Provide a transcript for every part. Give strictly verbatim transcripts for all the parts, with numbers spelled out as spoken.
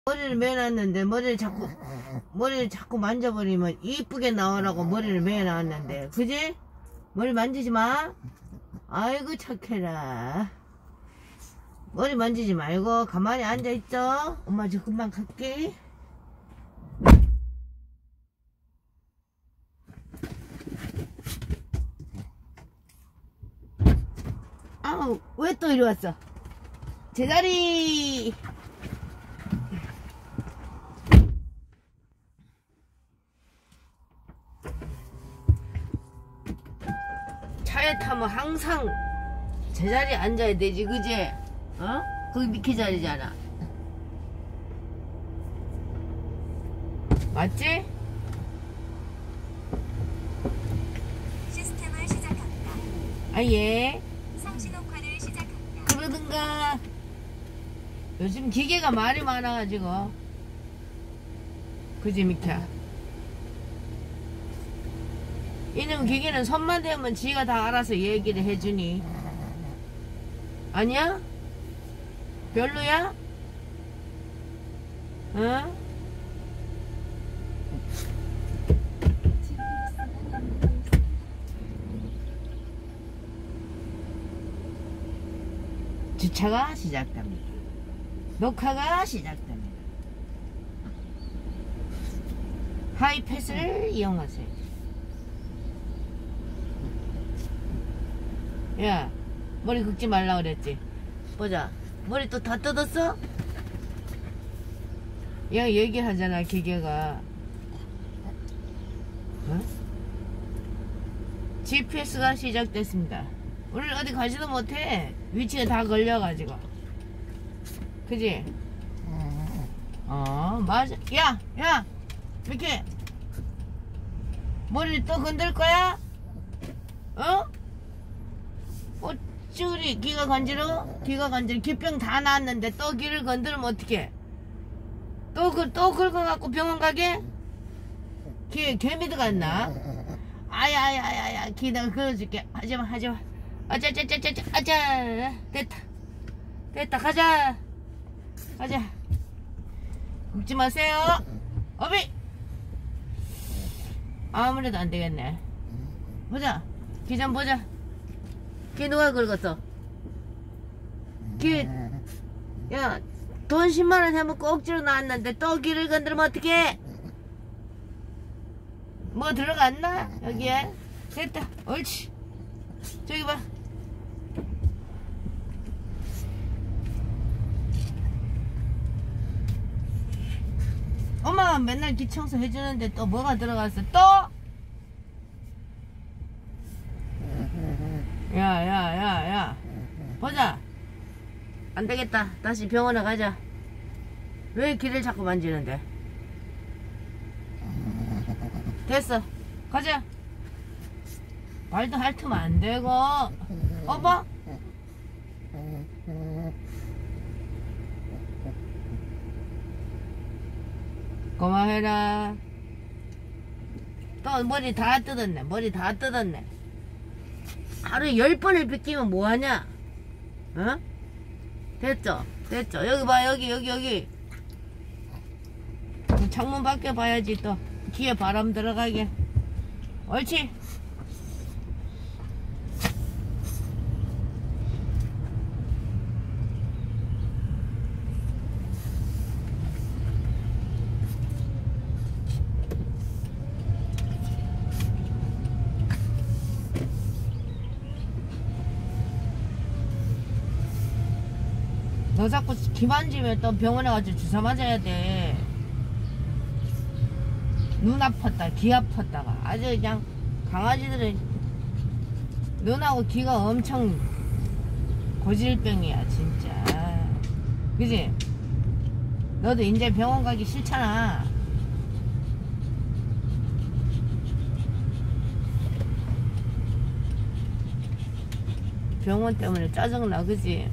머리를 매놨는데 머리를 자꾸 머리를 자꾸 만져버리면 이쁘게 나오라고 머리를 매놨는데 그지? 머리 만지지 마. 아이고 착해라. 머리 만지지 말고 가만히 앉아있어. 엄마 저 금방 갈게. 아우 왜 또 이리 왔어? 제자리. 차에 타면 항상 제자리에 앉아야 되지 그지? 어? 거기 미키 자리잖아. 맞지? 시스템을 시작합니다. 아예 상신호환을 시작합니다. 그러든가. 요즘 기계가 말이 많아가지고 그지 미키야? 이놈 기계는 손만 대면 지가 다 알아서 얘기를 해주니. 아니야? 별로야? 응? 주차가 시작됩니다. 녹화가 시작됩니다. 하이패스를 이용하세요. 야, 머리 긁지 말라 그랬지? 보자. 머리 또 다 뜯었어? 야, 얘기하잖아, 기계가. 어? 지피에스가 시작됐습니다. 오늘 어디 가지도 못해. 위치가 다 걸려가지고. 그지? 어, 맞아. 야, 야! 이렇게! 머리를 또 건들 거야? 어? 어쭈리 귀가 간지러워? 귀가 간지러워. 귀병 다 나았는데 또 귀를 건드리면 어떡해? 또, 그, 또 긁어갖고 병원 가게? 귀에 개미 들어갔나? 아야야야야 귀 내가 긁어줄게. 하지마 하지마. 아자자자자자 아자. 됐다 됐다 가자 가자. 긁지 마세요 어비. 아무래도 안 되겠네. 보자 귀 좀 보자. 귀 누가 긁었어? 귀, 야, 돈 십만 원 해먹고 억지로 나왔는데 또 귀를 건드리면 어떡해? 뭐 들어갔나? 여기에? 됐다. 옳지. 저기 봐. 엄마가 맨날 귀 청소 해주는데 또 뭐가 들어갔어? 또? 야야야야 보자. 안되겠다. 다시 병원에 가자. 왜 귀를 자꾸 만지는데? 됐어 가자. 말도 핥으면 안되고. 어머 고마워해라. 또 머리 다 뜯었네. 머리 다 뜯었네. 하루에 열 번을 빗기면 뭐하냐? 어? 됐죠? 됐죠? 여기 봐 여기 여기 여기 창문 밖에 봐야지. 또 귀에 바람 들어가게. 옳지? 너 자꾸 귀 만지면 또 병원에 가서 주사 맞아야 돼. 눈 아팠다 귀 아팠다가 아주 그냥 강아지들은 눈하고 귀가 엄청 고질병이야 진짜. 그지? 너도 이제 병원 가기 싫잖아. 병원 때문에 짜증나 그지?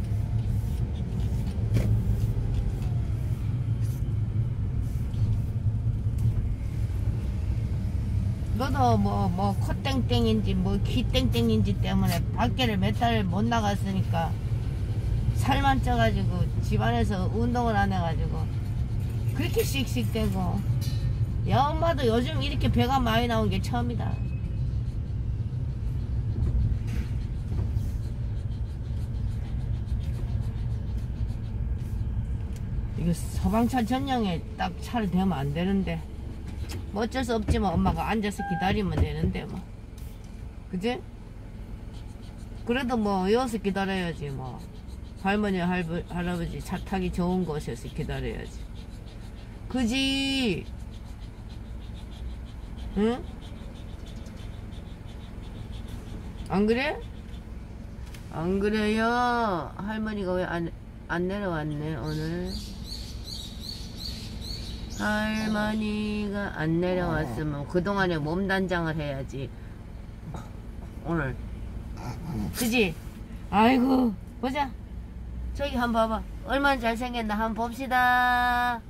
너도 뭐, 뭐, 콧땡땡인지, 뭐, 귀땡땡인지 때문에 밖에를 몇 달 못 나갔으니까 살만 쪄가지고 집안에서 운동을 안 해가지고 그렇게 씩씩대고. 야 엄마도 요즘 이렇게 배가 많이 나온 게 처음이다. 이거 소방차 전용에 딱 차를 대면 안 되는데 뭐 어쩔 수 없지만 엄마가 앉아서 기다리면 되는데 뭐 그지? 그래도 뭐 여기서 기다려야지 뭐 할머니 할부, 할아버지 차 타기 좋은 곳에서 기다려야지 그지? 응? 안 그래? 안 그래요? 할머니가 왜 안 안 내려왔네 오늘. 할머니가 안 내려왔으면 그동안에 몸단장을 해야지 오늘 그지? 아이고 보자 저기 한번 봐봐 얼마나 잘생겼나 한번 봅시다.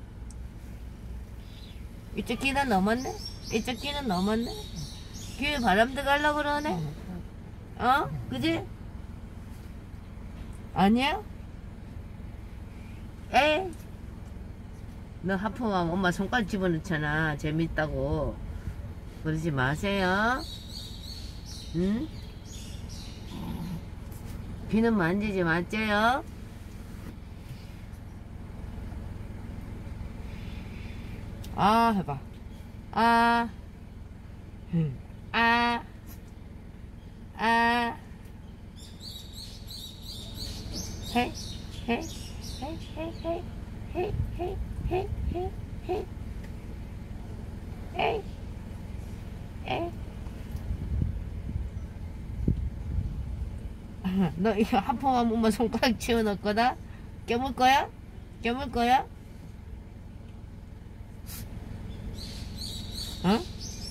이쪽 귀는 넘었네? 이쪽 귀는 넘었네? 귀에 바람 들어가려고 그러네? 어? 그지? 아니야? 에이 너 하품하면 엄마 손가락 집어넣잖아. 재밌다고. 그러지 마세요. 응? 귀는 만지지 마세요. 아 해봐. 아. 아. 아. 해. 해. 해. 해. 해. 해. 해. 헤, 헤, 헤. 에이, 에이. 너 이거 하품하면 엄마 손가락 치워놓을 거다? 깨물 거야? 깨물 거야? 어?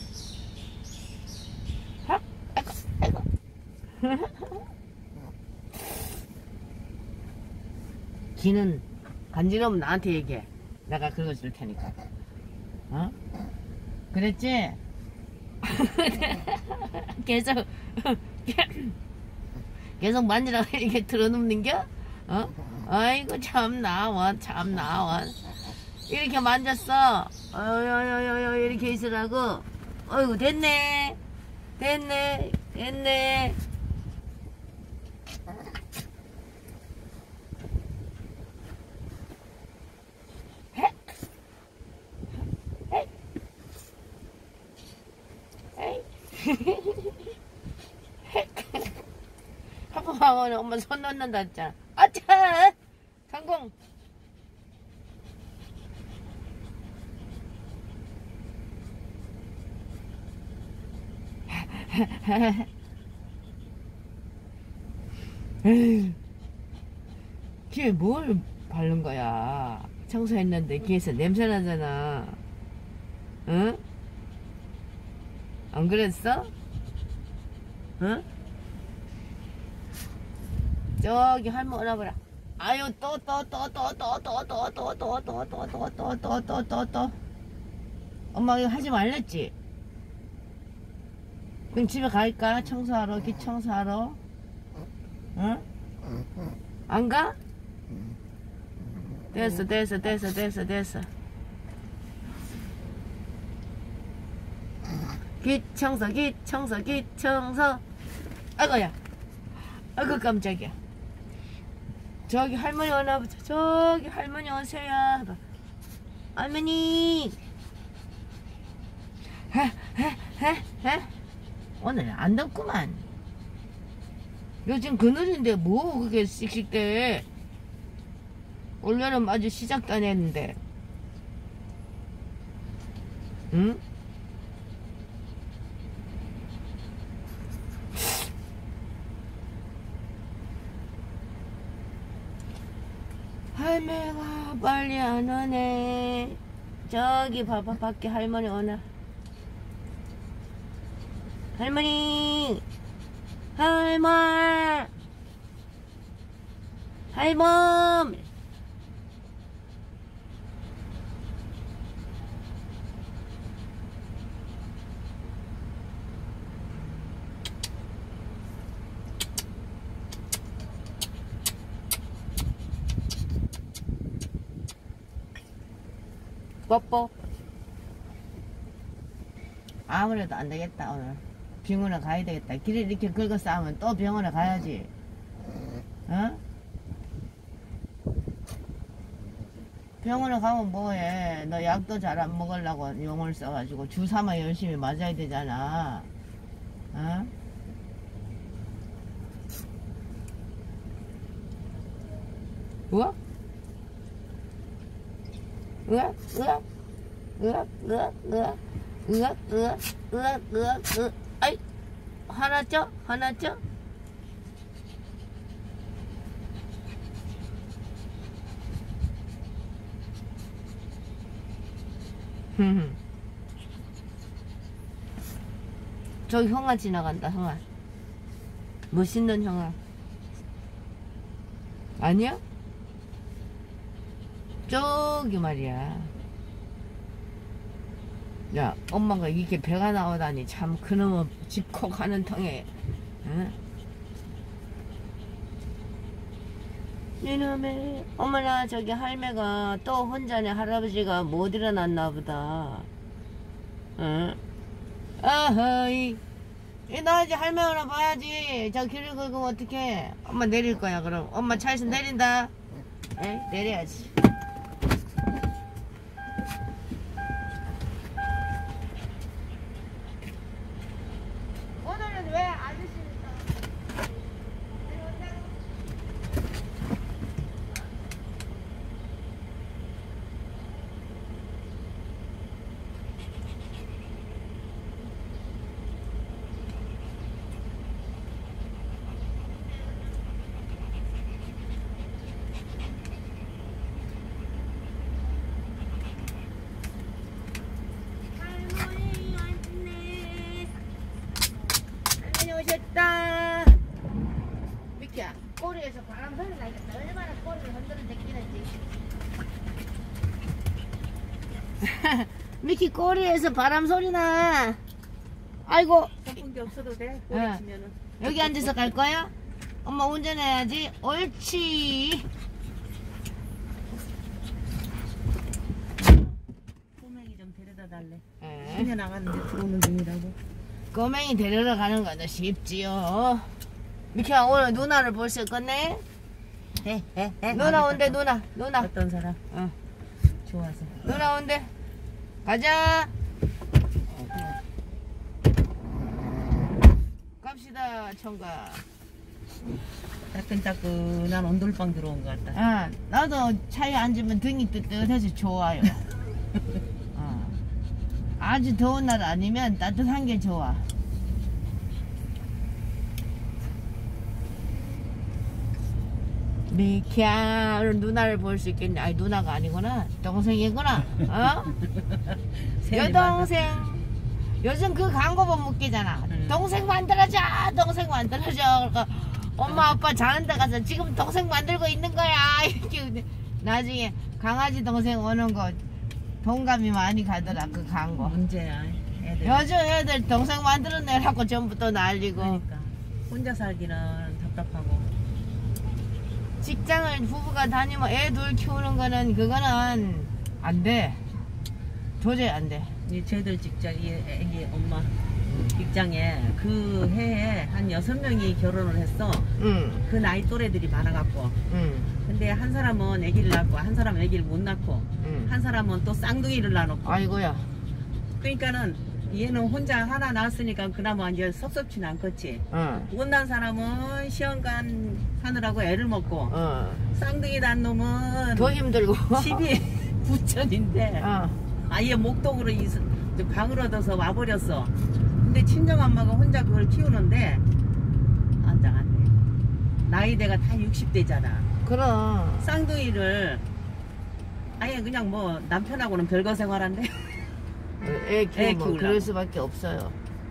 하? 아이고, 아이고. 귀는 간지러우면 나한테 얘기해. 내가 긁어줄 테니까. 어? 그랬지? 계속 계속 만지라고 이렇게 들어눕는겨? 어? 아이고 참나 원 참나 원 이렇게 만졌어. 어여여여여 이렇게 있으라고. 어이구 됐네 됐네 됐네. 하품하면 엄마 손 넣는다 했잖아. 아차! 성공! 귀에 뭘 바른 거야? 청소했는데 귀에서 냄새 나잖아. 응? 안 그랬어? 응? 저기 할머니 오라보라. 아유 또 또 또 또 또 또 또 또 또 또 또 또 또 또 또 또 엄마 이거 하지 말랬지? 그럼 집에 갈까? 청소하러 귀 청소하러? 응? 안 가? 됐어 됐어 됐어 됐어 됐어. 귀 청소 귀 청소 귀 청소. 아이고야 아이고 깜짝이야. 저기 할머니 오나 보자. 저기 할머니 오세요. 해봐. 할머니. 헤헤헤헤. 오늘 안 덥구만. 요즘 그늘인데 뭐 그게 씩씩대. 올여름 아주 시작도 안 했는데. 응? 할매가 빨리 안 오네. 저기 봐봐 밖에 할머니 오나. 할머니 할머 할멈. 뽀뽀. 아무래도 안 되겠다 오늘. 병원에 가야 되겠다. 길에 이렇게 긁어 싸우면 또 병원에 가야지. 어? 병원에 가면 뭐해. 너 약도 잘 안 먹으려고 용을 써가지고 주사만 열심히 맞아야 되잖아. 어? 우와? 으악, 으악, 으악, 으악, 으악, 으악, 으악, 으악, 으악, 으악, 아이, 화났죠? 화났죠? 저기 형아 지나간다, 형아. 멋있는 형아. 아니야? 저기 말이야. 야, 엄마가 이렇게 배가 나오다니 참 그놈의 집콕하는 통에. 응? 이놈의 어머나 저기 할매가 또 혼자네. 할아버지가 못 일어났나 보다. 응? 아하이. 너 이제 할매 오나 봐야지. 저 길을 긁으면 어떡해. 엄마 내릴 거야 그럼. 엄마 차에서 내린다. 에? 내려야지. 오늘은 왜 아저씨니까 내려온다고? 오셨다. 미키야, 꼬리에서 바람 소리 나겠다. 얼마나 꼬리를 흔들어 제끼는지. 미키 꼬리에서 바람 소리 나. 아이고. 바쁜 게 없어도 돼. 꼬리 응. 치면은. 여기 앉아서 갈 거야? 엄마 운전해야지. 옳지. 꼬맹이 좀 데려다 달래. 에. 시내 나갔는데 들어오는 중이라고. 꼬맹이 데리러 가는 거는 쉽지요. 미키야, 오늘 누나를 벌써 끝내? 해, 해, 해. 누나 온대, 누나. 누나. 어떤 사람? 어. 좋아서. 누나 온대. 가자. 갑시다, 청가. 따끈따끈한 온돌방 들어온 것 같다. 아, 나도 차에 앉으면 등이 뜨뜻해서 좋아요. 어. 아주 더운 날 아니면 따뜻한 게 좋아. 미키야, 오늘 누나를 볼 수 있겠네. 아니, 누나가 아니구나. 동생이구나. 어? 여동생. 요즘 그 광고 보면 웃기잖아. 응. 동생 만들어줘, 동생 만들어줘. 그러니까 엄마 아빠 자는 데 가서 지금 동생 만들고 있는 거야. 이렇게 나중에 강아지 동생 오는 거 동감이 많이 가더라, 그 광고. 문제야. 애들. 요즘 애들 동생 만들어내라고 전부 또 날리고. 그러니까 혼자 살기는 답답하고. 직장을 부부가 다니면 애 둘 키우는 거는 그거는 안 돼. 도저히 안 돼. 이 쟤들 직장, 이 애기 엄마 직장에 그 해에 한 여섯 명이 결혼을 했어. 응, 그 나이 또래들이 많아갖고. 응, 근데 한 사람은 아기를 낳고, 한 사람은 아기를 못 낳고, 응. 한 사람은 또 쌍둥이를 낳아놓고. 아이고야. 그러니까는 얘는 혼자 하나 낳았으니까 그나마 이제 섭섭치는 않겠지. 응, 못난 사람은 시험관 하느라고 애를 먹고, 어. 쌍둥이 낳은 놈은 더 힘들고. 집이 부천인데 어. 아예 목동으로 이사- 방을 얻어서 와버렸어. 근데 친정엄마가 혼자 그걸 키우는데 안장 안 돼. 나이대가 다 육십 대잖아. 그럼. 쌍둥이를 아예 그냥 뭐 남편하고는 별거 생활한데. 애 키우면 애 키우려고. 그럴 수밖에 없어요.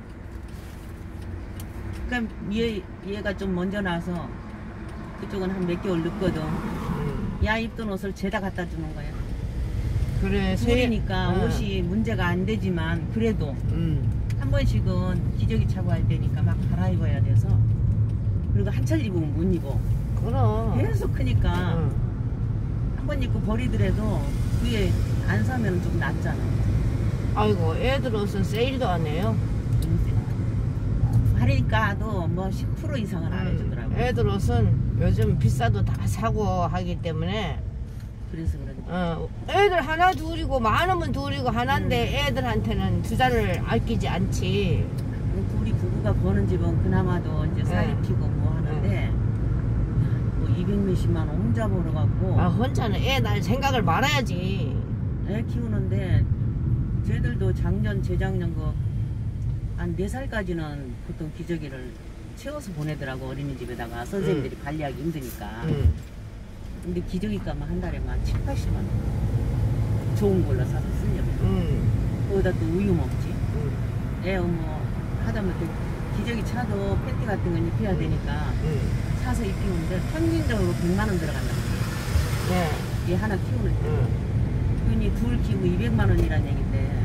그러니까 얘, 얘가 좀 먼저 나서 그쪽은 한 몇 개월 늦거든. 응. 야 입던 옷을 죄다 갖다 주는 거야. 그래, 둘이니까 응. 옷이 문제가 안 되지만 그래도 응. 한 번씩은 기저귀 차고 할 때니까 막 갈아입어야 돼서. 그리고 한철 입으면 못 입어. 그럼. 계속 크니까 응. 한 번 입고 버리더라도 그게 안 사면 좀 낫잖아. 아이고 애들 옷은 세일도 안 해요. 할인가도 뭐 십 퍼센트 이상은 안 음, 해주더라고. 애들 옷은 요즘 비싸도 다 사고 하기 때문에 그래서 그런지. 어, 애들 하나 둘이고 많으면 둘이고 하나인데 애들한테는 투자를 아끼지 않지. 둘이 부부가 버는 집은 그나마도 이제 사 입히고 뭐 하는데 뭐 이백 몇십만 원 혼자 벌어갖고 아 혼자는 애 날 생각을 말아야지. 애 키우는데 쟤들도 작년 재작년 그 한 네 살까지는 보통 기저귀를 채워서 보내더라고. 어린이집에다가 선생님들이 음. 관리하기 힘드니까. 음. 근데 기저귀 값만 한 달에 만 칠, 팔십만 원. 좋은 걸로 사서 쓰려면. 음. 거기다 또 우유 먹지. 음. 애 뭐 하다못해 기저귀 차도 팬티 같은 건 입혀야 되니까 음. 사서 입히는데 평균적으로 백만 원 들어간단 말이야. 네. 얘 하나 키우는데. 음. 그니 둘 키우고 이백만 원이란 얘긴데.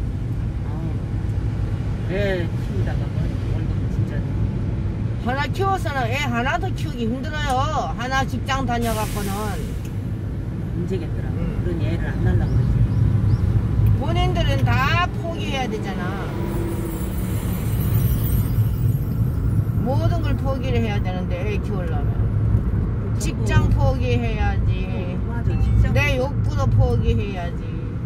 아우, 애 키우다가 뭐 월급 진짜. 하나 키워서는 애 하나도 키우기 힘들어요. 하나 직장 다녀갖고는. 문제겠더라고. 음. 그런 애를 안 날라고 그러지. 본인들은 다 포기해야 되잖아. 모든 걸 포기를 해야 되는데 애 키우려면 직장 포기해야지. 어, 맞아, 직장. 내 욕구도 포기해야지.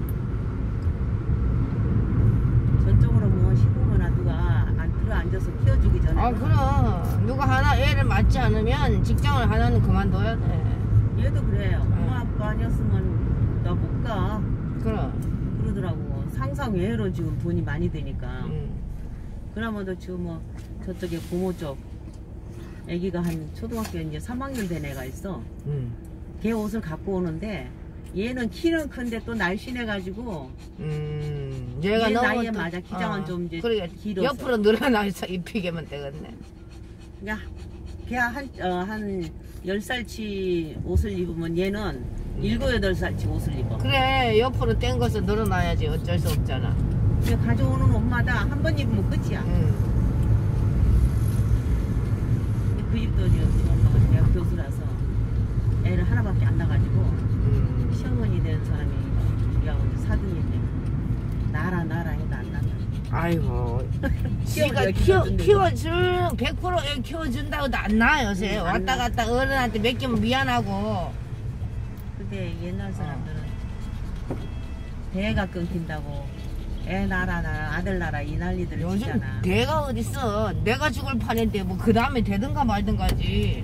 저쪽으로 뭐 시부모나 누가 안 들어 앉아서 키워주기 전에. 아 그럼 누가 하나 애를 맡지 않으면 직장을 하나는 그만둬야 돼. 얘도 그래요. 엄마 아빠 아니었으면 나 못 가. 그럼. 그러더라고. 상상 외로 지금 돈이 많이 드니까. 음. 그나마도 지금 뭐 저쪽에 고모 쪽 애기가 한 초등학교 이제 삼 학년 된 애가 있어. 음. 걔 옷을 갖고 오는데 얘는 키는 큰데 또 날씬해가지고 음. 얘가 얘 너무 나이에 또- 맞아. 기장은 좀 이제 그러게 길어서. 옆으로 늘어나서 입히게면 되겠네. 야, 걔한 어, 한 열 살치 옷을 입으면 얘는 일곱 여덟 살치 옷을 입어. 그래 옆으로 땡겨서 늘어나야지 어쩔 수 없잖아. 근데 가져오는 옷마다 한 번 입으면 끝이야. 음. 근데 그 집도 지금 엄마가 대학 교수라서 애를 하나밖에 안 낳아가지고 음. 시어머니 된 사람이 우리하고 이제 사돈인데 나라 나라 해도 안 낳아. 아이고 지가 키워줘야 키워, 키워준대. 키워줄 백 퍼센트 애 키워준다고도 안 나아 요새. 응, 안 왔다 나. 갔다 어른한테 맡기면 미안하고. 근데 옛날 사람들은 대가 끊긴다고 애 낳아라 낳아 아들 낳아라 이 난리들 요즘 치잖아. 대가 어딨어. 내가 죽을 판인데 뭐 그 다음에 되든가 말든가지.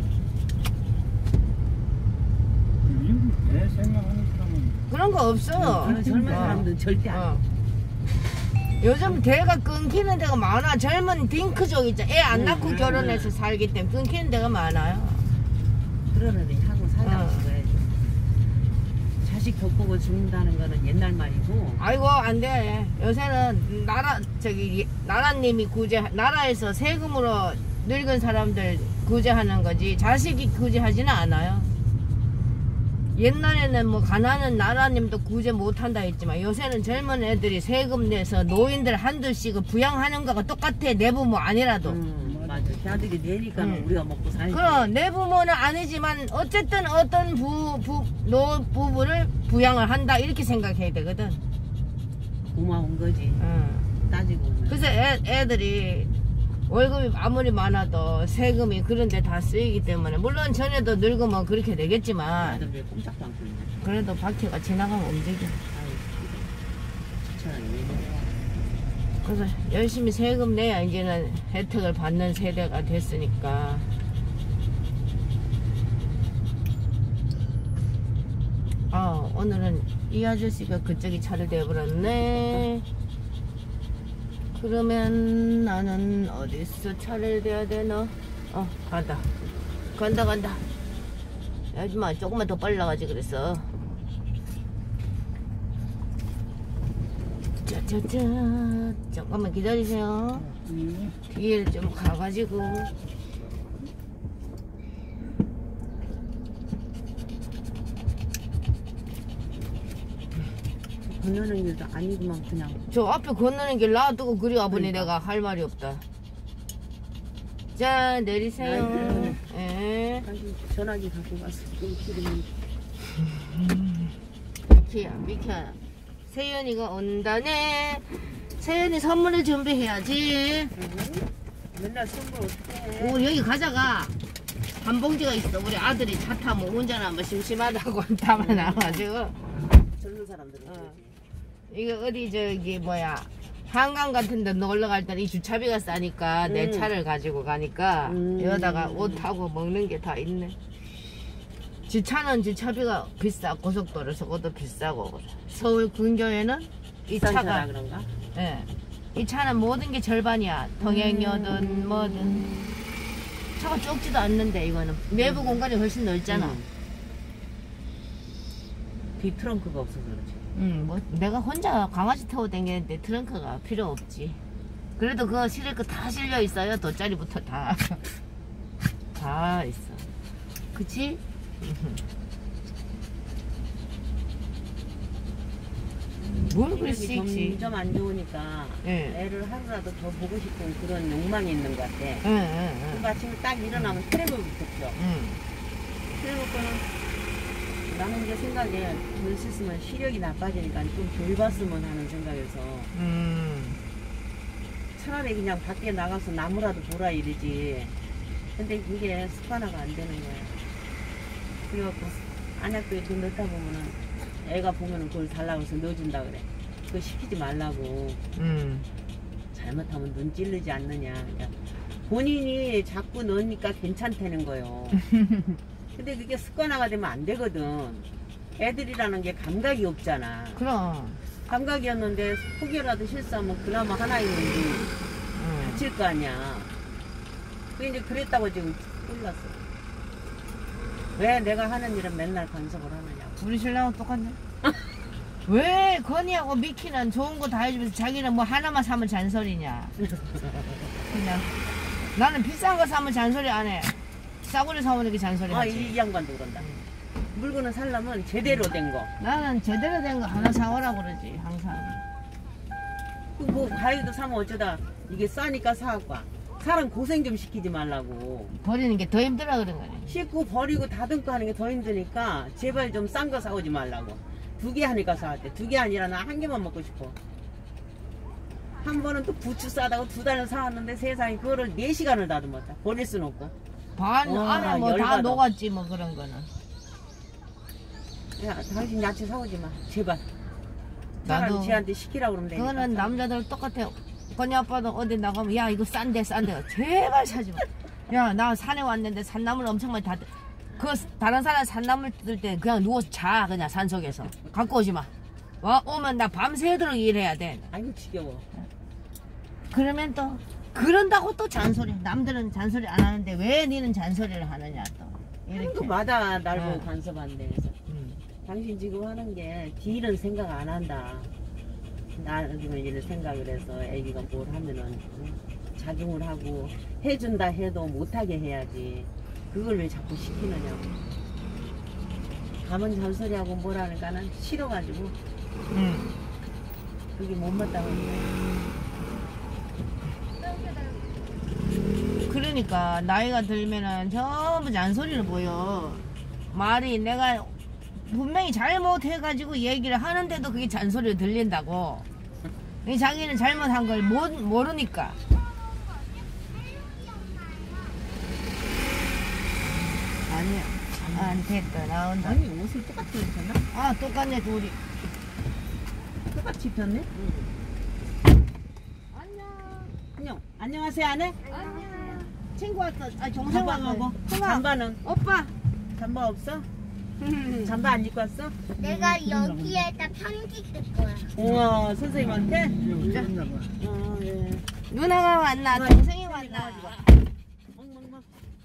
내 생각하는 사람은 그런 거 없어. 그런 젊은 어. 사람들은 절대 안 해. 어. 요즘 대가 끊기는 데가 많아. 젊은 딩크족 있잖아. 애 안 응, 낳고 응, 결혼해서 응. 살기 때문에 끊기는 데가 많아요. 그러느니 하고 살라고 어. 그래야지. 자식 덕보고 죽는다는 거는 옛날 말이고. 아이고 안 돼. 요새는 나라 저기 나라님이 구제 나라에서 세금으로 늙은 사람들 구제하는 거지 자식이 구제하지는 않아요. 옛날에는 뭐 가난한 나라님도 구제 못한다 했지만 요새는 젊은 애들이 세금 내서 노인들 한둘씩 부양하는 거가 똑같아. 내 부모 아니라도. 음, 맞아. 걔들이 내니까 응. 우리가 먹고 살지. 그럼 내 부모는 아니지만 어쨌든 어떤 부, 부, 노 부부를 부양을 한다 이렇게 생각해야 되거든. 고마운 거지. 응. 따지고 보면. 그래서 애, 애들이 월급이 아무리 많아도 세금이 그런 데 다 쓰이기 때문에 물론 전에도 늙으면 그렇게 되겠지만 아들 왜 꼼짝도 않고 있냐. 그래도 바퀴가 지나가면 움직여. 아유, 귀찮아요. 왜 이래. 그래서 열심히 세금 내야 이제는 혜택을 받는 세대가 됐으니까. 아 오늘은 이 아저씨가 그쪽이 차를 대버렸네. 그러면 나는 어디서 차를 대야 되나? 어 간다 간다 간다. 아줌마 조금만 더 빨리 나가지 그랬어. 짜자자 잠깐만 기다리세요. 음, 뒤에 좀 가가지고. 건너는 길도 아니구만 그냥. 저 앞에 건너는 길 놔두고 그리 와보니 그러니까. 내가 할 말이 없다. 자 내리세요. 네. 예. 아니, 전화기 갖고 갔어. 그 기름이. 미키야, 미키야. 세연이가 온다네. 세연이 선물을 준비해야지. 맨날 선물 어떻게 해? 오, 여기 가자가. 한 봉지가 있어. 우리 아들이 차 타면 운전하면 심심하다고 타만 나와가지고. 젊은 사람들은 어. 그러지. 이거 어디 저기 뭐야 한강 같은 데 놀러 갈 때는 이 주차비가 싸니까 내 음. 차를 가지고 가니까 음. 여기다가 옷하고 먹는 게 다 있네. 주차는 주차비가 비싸. 고속도로에서 그것도 비싸고. 서울 근교에는 이 비싼 차라 차가 그런가? 예. 이 차는 모든 게 절반이야. 통행료든 뭐든. 차가 좁지도 않는데 이거는 내부 공간이 훨씬 넓잖아. 음. 뒤 트렁크가 없어서 그렇지. 응, 뭐 내가 혼자 강아지 타고 다니는데 트렁크가 필요 없지. 그래도 그거 실을 거 다 실려 있어요. 돗자리부터 다. 다 있어. 그치? 뭘 그리 시력이 씩씩. 점점 안 좋으니까 예. 애를 하루라도 더 보고 싶은 그런 욕망이 있는 것 같아. 응, 응, 그 아침에 딱 일어나면 트래블부터 펴. 응. 트래블거는 나는 이제 생각에 덜 씻으면 시력이 나빠지니까 좀 덜 봤으면 하는 생각에서 음. 차라리 그냥 밖에 나가서 나무라도 보라 이러지. 근데 이게 습관화가 안 되는 거야. 그래갖고 안약도에 돈 넣다 보면은 애가 보면은 그걸 달라고 해서 넣어준다 그래. 그거 시키지 말라고. 음. 잘못하면 눈 찔르지 않느냐. 그러니까 본인이 자꾸 넣으니까 괜찮다는 거예요. 근데 그게 습관화가 되면 안 되거든. 애들이라는 게 감각이 없잖아. 그럼. 감각이었는데 혹여라도 실수하면 그나마 하나 있는지 응. 다칠 거 아니야. 그 이제 그랬다고 지금 꼴났어. 왜 내가 하는 일은 맨날 간섭을 하느냐. 우리 신랑은 똑같네. 왜 건이하고 미키는 좋은 거 다 해주면서 자기는 뭐 하나만 사면 잔소리냐. 그냥 나는 비싼 거 사면 잔소리 안 해. 싸구려 사오는 게 잔소리 아, 하지. 이, 이 양반도 그런다. 물건을 살려면 제대로 된 거. 나는 제대로 된 거 하나 사오라고 그러지 항상. 그 뭐 과일도 사면 어쩌다 이게 싸니까 사갖고 와. 사람 고생 좀 시키지 말라고. 버리는 게 더 힘들어 그런 거네. 씻고 버리고 다듬고 하는 게 더 힘드니까 제발 좀 싼 거 사오지 말라고. 두 개 하니까 사왔대. 두 개 아니라 나 한 개만 먹고 싶어. 한 번은 또 부추 싸다고 두 달을 사왔는데 세상에 그거를 네 시간을 다듬었다. 버릴 순 없고. 반 와, 안에 뭐 다 열받아. 녹았지 뭐 그런 거는. 야, 당신 야채 사오지 마. 제발. 차라리 나도 쟤한테 시키라고 그러면 되니까. 그거는 남자들 똑같아. 건이 아빠도 어디 나가면 야 이거 싼데 싼데 제발 사지 마. 야 나 산에 왔는데 산나물 엄청 많이 다. 그 다른 사람 산나물 뜯을 때 그냥 누워서 자 그냥 산속에서 갖고 오지 마. 와 오면 나 밤새도록 일해야 돼. 아이고 지겨워. 그러면 또 그런다고 또 잔소리. 남들은 잔소리 안 하는데 왜 니는 잔소리를 하느냐 또. 이렇게. 행동마다 날 보고 응. 간섭한대. 그래서 음. 당신 지금 하는 게 뒤는 생각 안 한다. 나는 일을 생각을 해서 애기가 뭘 하면은 응? 작용을 하고 해준다 해도 못하게 해야지. 그걸 왜 자꾸 시키느냐고. 가면 잔소리하고 뭐라니까는 싫어가지고 음. 그게 못마땅한 거야. 그러니까 나이가 들면은 전부 잔소리를 보여. 말이 내가 분명히 잘못해가지고 얘기를 하는데도 그게 잔소리로 들린다고. 이 자기는 잘못한 걸 모, 모르니까. 아니야. 안 됐다. 나온다. 아니 옷을 똑같이 입혔나? 아 똑같네 둘이. 똑같이 입혔네? 안녕. 안녕. 안녕하세요 안 해? 안녕. 친구 왔어. 아 동생 잠바하고 왔어. 잠바는? 오빠. 잠바 없어? 잠바 안 입고 왔어? 내가 여기에다 편지 쓸 거야. 우와 선생님한테? 여기 있나 봐. 어 예. 누나가 왔나? 누나, 동생이 선생님 왔나? 나와줘 봐. 멍멍멍.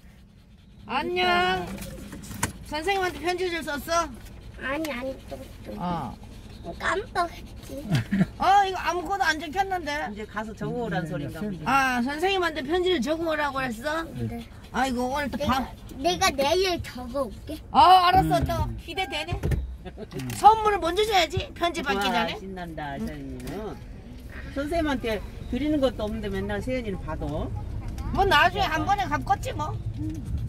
안녕. 선생님한테 편지를 썼어? 아니 아니 또, 또. 어. 깜빡했지. 어 이거 아무것도 안 적혔는데. 이제 가서 적어오란 소린가 보지. 아 선생님한테 편지를 적어오라고 그랬어? 근데 아이고 오늘 또 밤. 내가, 내가 내일 적어올게. 아 알았어 또 기대되네. 선물을 먼저 줘야지 편지 받기 와, 전에. 신난다 세연이는. 선생님한테 드리는 것도 없는데 맨날 세연이를 받아. 뭐 나중에 한 번에 갚겠지 뭐.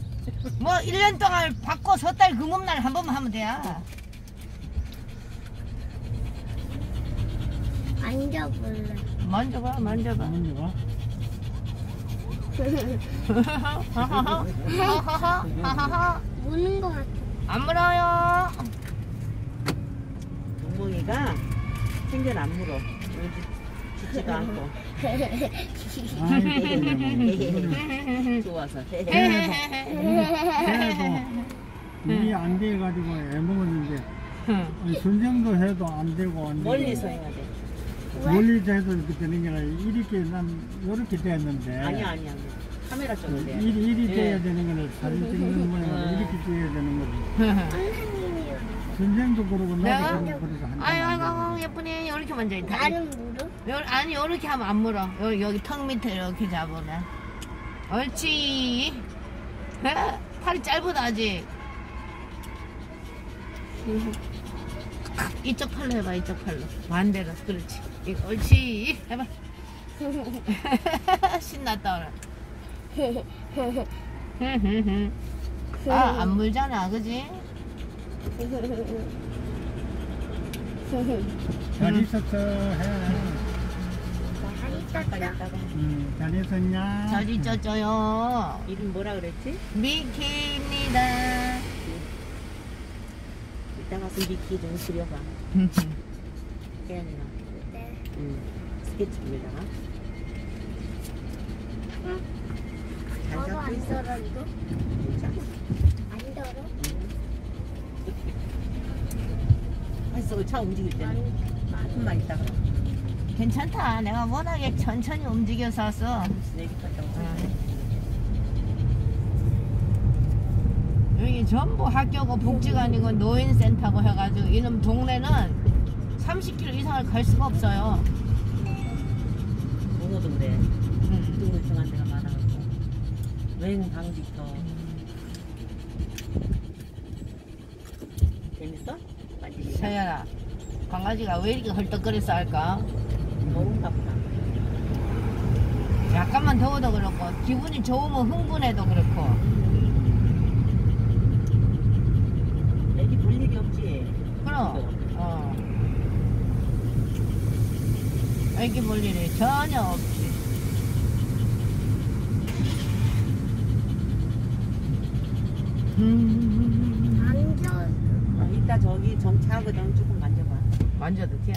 뭐 일 년 동안 받고 섣달 금음날 한 번만 하면 돼야. 만져볼래. 만져봐, 만져봐. 한번 봐. 무는 거 같아. 안 물어요. 몽몽이가 생전 안 물어. 울지, 짖지도 않고. 아이고, 좋아서. 그래도 일이 안 돼가지고 애먹었는데 아니, 순정도 해도 안 되고 안 되고 멀리서 해야 돼. 멀리서 해도 이렇게 되는 게 아니라 이렇게 난 이렇게 됐는데 아니야, 아니야. 아니야. 카메라 쪽으로 돼. 일이, 일이 예. 돼야 되는 거는 사진 찍는 모양으로 음. 이렇게 돼야 되는 거지. 선생님이요. 순정도 그러고 내가? 나도 그러고 그래서 한 아유, 아이고, 아이고, 예쁘네. 이렇게 만져있다. 나는 무릎? 요, 아니, 요렇게 하면 안 물어. 여기, 여기 턱 밑에 이렇게 잡으면. 옳지. 에? 팔이 짧으다, 아직. 이쪽 팔로 해봐, 이쪽 팔로. 반대로. 그렇지. 이거, 옳지. 해봐. 신났다, 오늘. 아, 안 물잖아, 그지? 잘 있었어 해. 잠깐 있다가. 음, 잘 있었냐? 잘 잊었죠요. 이름 뭐라 그랬지? 미키입니다. 이따가 그 미키 좀 그려봐. 깨연이랑. 네. 응. 스케치북에다가. 잘 저거 잡고 안 있어. 떨어 이거? 괜찮아. 안 떨어? 했어. 차 움직일 때는. 조금만 있다가. 괜찮다. 내가 워낙에 천천히 움직여서 왔어. 내기 탔다고. 여기 전부 학교고 복지가 아니고 노인센터고 해가지고 이놈 동네는 삼십 킬로미터 이상을 갈 수가 없어요. 동호동네. 음. 둥글둥한 데가 많아가지고. 여행 방지터. 재밌어? 만지기. 서연아, 강아지가 왜 이렇게 헐떡거렸어 할까? 더운가 보다. 약간만 더워도 그렇고 기분이 좋으면 흥분해도 그렇고. 애기 볼 일이 없지. 그럼 어 애기 볼 일이 전혀 없지. 음, 만져. 어, 이따 저기 정차하거든. 조금 만져봐. 만져도 돼.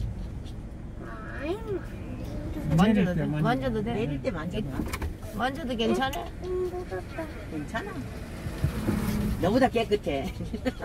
아이 만져도 내릴 때 돼. 만져. 만져도 돼. 내릴 때 만져봐. 만져도 괜찮아? 묻었다. 괜찮아. 너보다 깨끗해.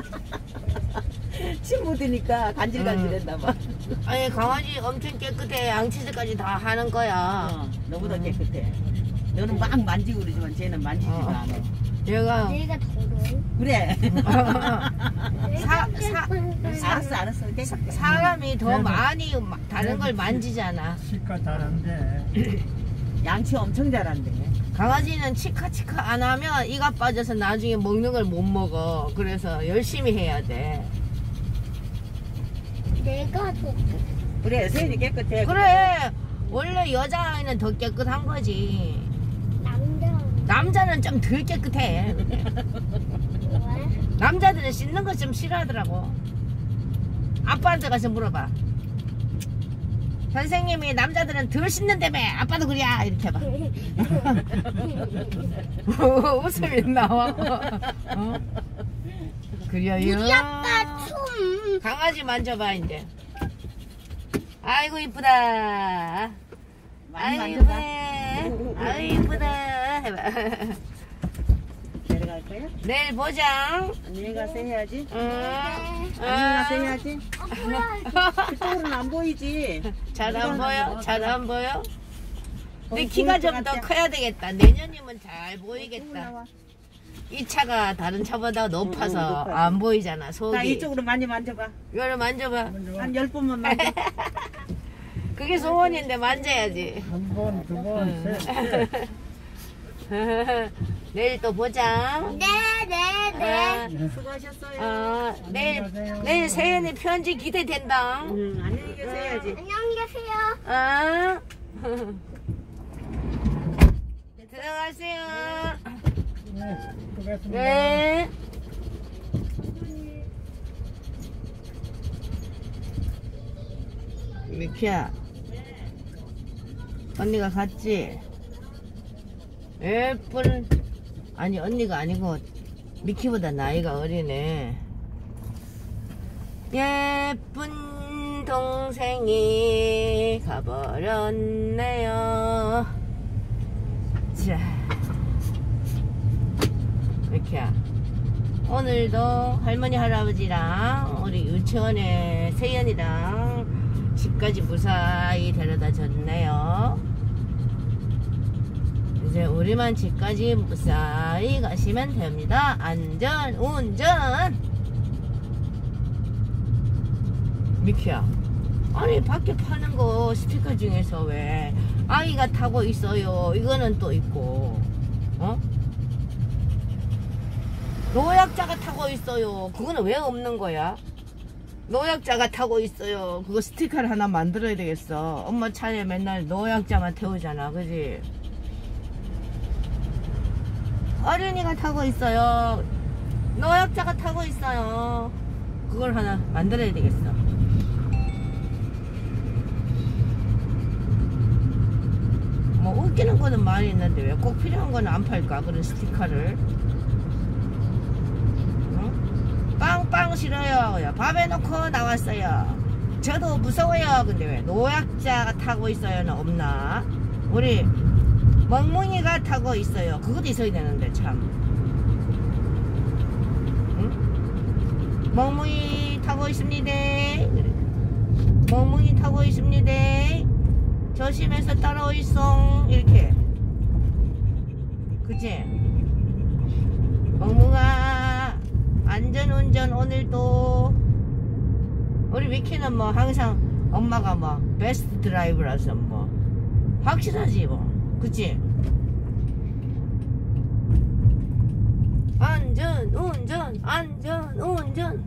침 묻으니까 간질간질했나봐. 아니 강아지 엄청 깨끗해. 양치질까지 다 하는 거야. 어, 너보다 음. 깨끗해. 너는 막 만지고 그러지만 쟤는 만지지도 어. 않아. 얘가 내가 더러워. 그래. 사, 사, 알았어, 알았어. 깨끗해. 사람이 더 그래도- 많이 마- 다른 걸 만지잖아. 치과 잘한데 양치 엄청 잘한대. 강아지는 치카치카 안 하면 이가 빠져서 나중에 먹는 걸 못 먹어. 그래서 열심히 해야 돼. 내가 더 그래, 세연이 깨끗해. 그래. 원래 여자아이는 더 깨끗한 거지. 남자. 남자는 좀 덜 깨끗해. 왜? 남자들은 씻는 거 좀 싫어하더라고. 아빠한테 가서 물어봐. 선생님이 남자들은 덜 씻는다며. 아빠도 그래. 이렇게 해봐. 웃음이 나와. 어? 그래요. 우리 아빠 춤. 강아지 만져봐 이제. 아이고 이쁘다. 많이 아이고 만져봐. 이쁘네. 아이고 이쁘다. 해봐. 내려갈 거야? 내일 보자. 안녕히 가서 해야지. 응. 안녕히 가서 해야지. 아 뭐야? 그쪽으로는 안 보이지. 잘 안 보여? 잘 안 보여? 내 거기 키가 보일 좀 것 더 같아. 커야 되겠다. 내년이면 잘 보이겠다. 나와. 이 차가 다른 차보다 높아서 응, 응, 높아서. 안 보이잖아. 자, 속이. 이쪽으로 많이 만져봐. 이거를 만져봐. 한 열 번만 만져. 그게 소원인데 만져야지. 한 번, 두 번, 셋, 넷. 내일 또 보자. 네, 네, 네. 어, 수고하셨어요. 어, 내일 가세요. 내일 세연이 편지 기대된다. 응, 안녕히 계세요 해야지. 안녕히 계세요. 어? 들어가세요. 네, 수고하셨습니다. 네. 미키야, 언니가 갔지? 예쁜, 아니 언니가 아니고 미키보다 나이가 어리네. 예쁜 동생이 가버렸네요. 자, 미키야, 오늘도 할머니 할아버지랑 우리 유치원에 세연이랑 집까지 무사히 데려다 줬네요. 이제 우리만 집까지 무사히 가시면 됩니다. 안전 운전. 미키야, 아니 밖에 파는 거 스티커 중에서 왜 아이가 타고 있어요 이거는 또 있고, 어? 노약자가 타고 있어요 그거는 왜 없는 거야? 노약자가 타고 있어요 그거 스티커를 하나 만들어야 되겠어. 엄마 차에 맨날 노약자만 태우잖아, 그지? 어린이가 타고 있어요, 노약자가 타고 있어요, 그걸 하나 만들어야 되겠어. 뭐 웃기는 거는 많이 있는데 왜 꼭 필요한 거는 안 팔까, 그런 스티커를? 어? 빵빵 싫어요, 밥에 넣고 나왔어요. 저도 무서워요. 근데 왜 노약자가 타고 있어요는 없나? 우리 멍멍이가 타고 있어요, 그것도 있어야 되는데 참. 응? 멍멍이 타고 있습니다. 멍멍이 타고 있습니다. 조심해서 따라오이송. 이렇게, 그치? 멍멍아 안전운전 오늘도. 우리 미키는 뭐 항상 엄마가 뭐 베스트 드라이브라서 뭐 확실하지 뭐, 그치? 안전운전 안전운전.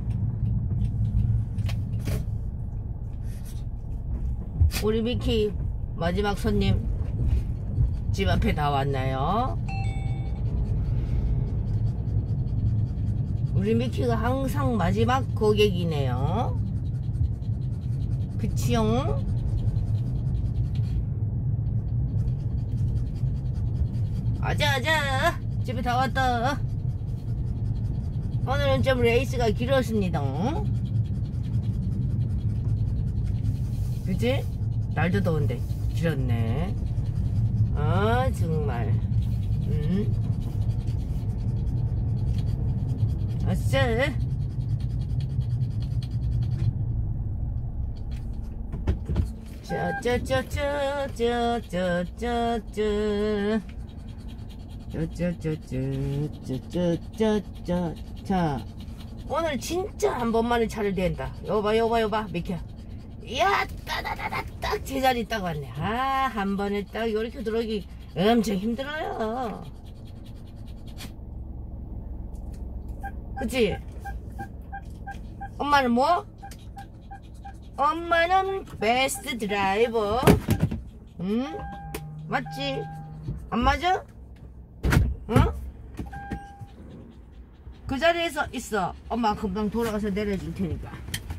우리 미키 마지막 손님 집 앞에 다 왔나요? 우리 미키가 항상 마지막 고객이네요. 그치용? 아자아자 집에 다 왔다. 오늘은 좀 레이스가 길었습니다. 그치? 날도 더운데 길었네. 아 정말. 음. 아싸. 짜짜짜짜짜짜짜짜 짜짜짜짜짜짜짜짜. 자, 오늘 진짜 한 번만에 차를 댄다. 여봐 여봐 여봐 미키야. 이야 따다다다 딱 제자리 딱 왔네. 아, 한 번에 딱 이렇게 들어오기 엄청 힘들어요, 그치? 엄마는 뭐? 엄마는 베스트 드라이버. 응? 맞지? 안 맞아? 응? 그 자리에서 있어. 엄마 금방 돌아가서 내려줄 테니까.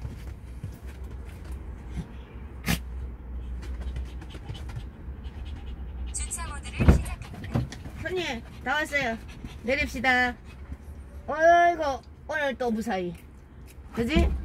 주차 모드를 시작합니다. 손님 다 왔어요. 내립시다. 어이구 오늘 또 무사히, 그지?